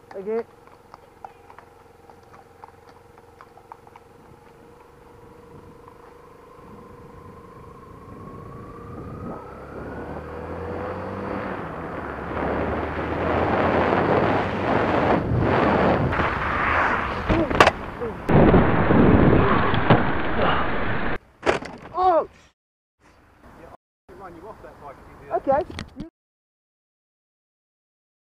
Thank you. Oh! Run you off that bike if you do that. Okay.